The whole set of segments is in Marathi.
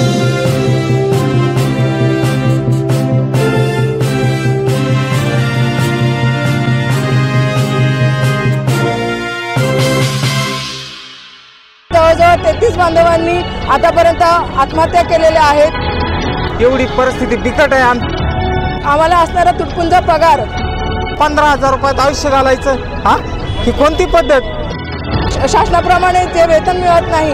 जवळजवळ 33 बांधवांनी आतापर्यंत आत्महत्या केलेल्या आहेत। एवढी परिस्थिती बिकट आहे। आम्हाला असणारा तुटपुंजा पगार 15,000 रुपयात आयुष्य घालायचं, हा ही कोणती पद्धत? शासनाप्रमाणे जे वेतन मिळत नाही।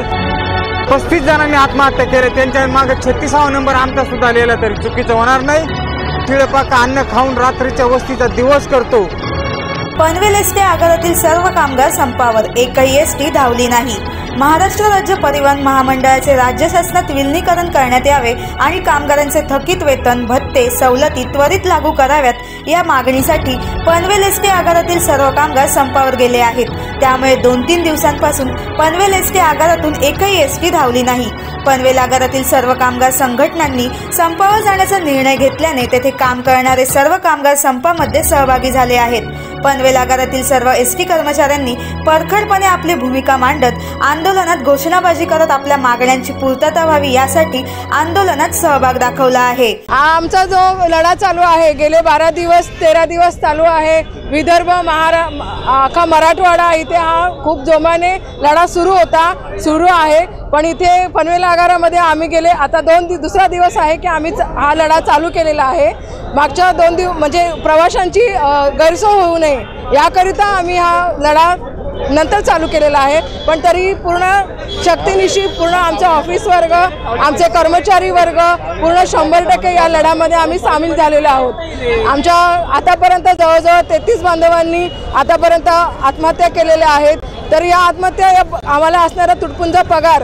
35 जणांनी आत्महत्या केल्या, त्यांच्या मागे 36वा नंबर आमचा सुद्धा लिहिला तरी चुकीचं होणार नाही। शिळेपाका अन्न खाऊन रात्रीच्या वस्तीचा दिवस करतो। पनवेल एसटी आगारातील सर्व कामगार संपावर, एकही एसटी धावली नाही। महाराष्ट्र राज्य परिवहन महामंडळाचे राज्य शासनात विलीनीकरण करण्यात यावे आणि कामगारांचे थकीत वेतन, भत्ते, सवलती त्वरित लागू कराव्यात या मागणीसाठी पनवेल एसटी आगारातील सर्व कामगार संपावर गेले आहेत। त्यामुळे 2-3 दिवसांपासून पनवेल एसटी आगारातून एकही एसटी धावली नाही। पनवेल आगारातील सर्व कामगार संघटनांनी संपावर जाण्याचा निर्णय घेतल्याने तेथे काम करणारे सर्व कामगार संपामध्ये सहभागी झाले आहेत। पनवेल आगारातील सर्व एसटी कर्मचाऱ्यांनी परखडपणे आपली भूमिका मांडत आंदोलनात घोषणाबाजी करत आपल्या मागण्यांची पूर्तता व्हावी यासाठी आंदोलनात सहभाग दाखवला आहे। आमचा जो लढा चालू आहे, गेले 12 दिवस 13 दिवस चालू आहे। विदर्भ, अख्खा मराठवाडा इथे हा खूप जोमाने लढा सुरू आहे। पण इथे पनवेल आगारामध्ये आम्ही गेले आता दुसरा दिवस आहे की आम्ही हा लढा चालू केलेला आहे। मागच्या 2 दिवस म्हणजे प्रवाशांची गैरसोय होऊ नये याकरिता आम्ही हा लढा नंतर चालू केलेला आहे। पण तरी पूर्ण शक्तीनिशी पूर्ण आमचा ऑफिस वर्ग, आमचे कर्मचारी वर्ग पूर्ण 100% या लढ्यामध्ये आम्ही सामील झालेलो आहोत। आमच्या आतापर्यंत जवळजवळ 33 बांधवांनी आतापर्यंत आत्महत्या केलेल्या आहेत। तर या आत्महत्या आम्हाला असणारा तुटपुंजा पगार,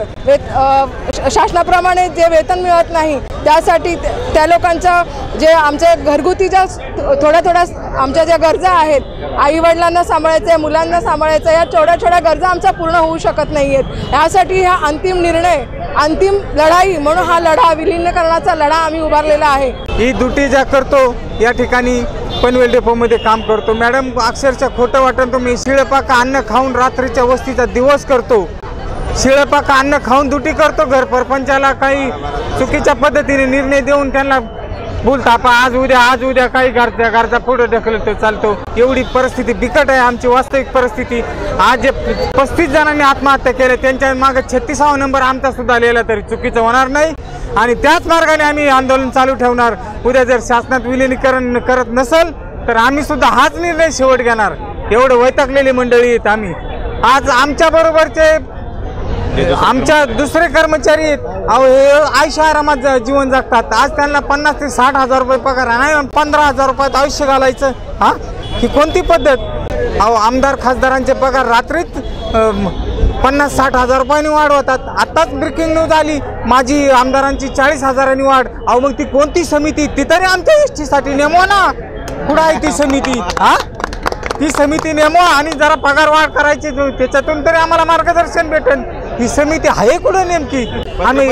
शासनाप्रमाणे जे वेतन मिळत नाही त्यासाठी त्या लोकांचं जे आमचे घरगुती ज्या थोड्या आमच्या ज्या गरजा आहेत, आई वडिलांना सांभाळायचं, मुलांना सांभाळायचं, या छोट्या गरजा आमच्या पूर्ण होऊ शकत नाही आहेत। यासाठी हा अंतिम निर्णय, अंतिम लढाई म्हणून हा लढा, विलीनीकरणाचा लढा आम्ही उभारलेला आहे। ही ड्युटी ज्या करतो या ठिकाणी पनवेल डेपोमध्ये काम करतो। मॅडम, अक्षरशः खोटं वाटतं तुम्ही, शिळेपाका अन्न खाऊन रात्रीच्या वस्तीचा दिवस करतो। शिळेपाका अन्न खाऊन ड्युटी करतो। घर परपंचाला काही चुकीच्या पद्धतीने निर्णय देऊन त्यांना बोलतापा आज उद्या काही गरजा पुढे ढकलत चालतो। एवढी परिस्थिती बिकट आहे आमची, वास्तविक परिस्थिती। आज जे 35 जणांनी आत्महत्या केल्या, त्यांच्या मागे 36वा नंबर आमचा सुद्धा लिहिला तरी चुकीचं होणार नाही आणि त्याच मार्गाने आम्ही आंदोलन चालू ठेवणार। उद्या जर शासनात विलीनीकरण करत नसेल तर आम्ही सुद्धा हाच निर्णय शेवट घेणार। एवढं वैतागलेली मंडळी आहेत आम्ही। आज आमच्या बरोबरचे आमच्या दुसरे कर्मचारी आहेत, अहो हे आयुष्य आरामात जीवन जगतात। आज त्यांना 50 ते 60 हजार रुपये पगार नाही, 15,000 रुपयात आयुष्य घालायचं, हा ही कोणती पद्धत? अहो आमदार खासदारांचे पगार रात्रीत 50-60 हजार रुपयांनी वाढवतात। आताच ब्रेकिंग न्यूज आली, माझी आमदारांची 40 हजारांनी वाढ। अहो मग ती कोणती समिती? ती तरी आमच्या एसटी साठी नेमवा ना। कुठं आहे ती समिती? हा ती समिती नेमवा आणि जरा पगार वाढ करायची, त्याच्यातून तरी आम्हाला मार्गदर्शन भेटेल। ही समिती आहे कुठं नेमकी? आम्ही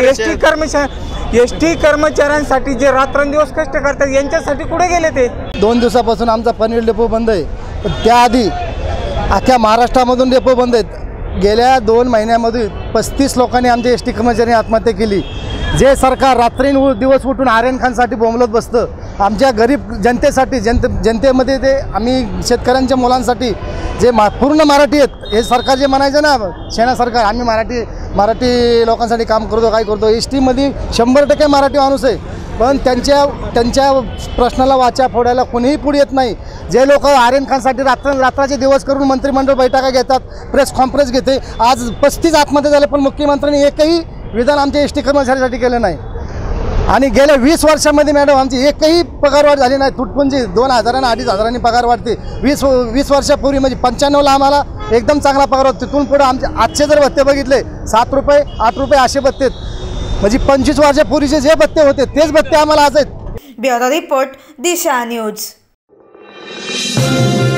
एसटी कर्मचाऱ्यांसाठी जे रात्रंदिवस कष्ट करतात यांच्यासाठी कुठे गेले ते? 2 दिवसापासून आमचा पनवेल डेपो बंद आहे, पण त्याआधी अख्ख्या महाराष्ट्रामधून डेपो बंद आहेत। गेल्या 2 महिन्यामध्ये 35 लोकांनी आमच्या एसटी कर्मचाऱ्यांनी आत्महत्या केली। जे सरकार रात्रीदिवस उठून आर्यन खानसाठी बोंबलत बसतं, आमच्या गरीब जनतेसाठी, जनतेमध्ये ते आम्ही शेतकऱ्यांच्या मुलांसाठी जे पूर्ण मराठी आहेत, हे सरकार जे म्हणायचं ना सेना सरकार, आम्ही मराठी लोकांसाठी काम करतो, काय करतो। एसटीमध्ये 100% मराठी माणूस आहे, पण त्यांच्या प्रश्नाला वाचा फोडायला कोणीही पुढे येत नाही। जे लोक आर्यन खानसाठी रात्राचे दिवस करून मंत्रिमंडळ बैठका घेतात, प्रेस कॉन्फरन्स घेते, आज 35 आत्महत्या झाले, पण मुख्यमंत्र्यांनी एकही विधान आमच्या एसटी कर्मचाऱ्यांसाठी केलं नाही। आणि गेल्या 20 वर्षामध्ये मॅडम आमची एकही पगारवाढ झाली नाही। तुटपुंजी 2,000 आणि 2,500 पगार वाढते। 20 वर्षापूर्वी म्हणजे 95ला आम्हाला एकदम चांगला पगार होता। तिथून पुढे आमचे आजचे जर भत्ते बघितले 7 रुपये 8 रुपये असे भत्ते, म्हणजे 25 वर्षापूर्वीचे जे भत्ते होते तेच भत्ते आम्हाला आज आहेत। Bureau report, Disha news.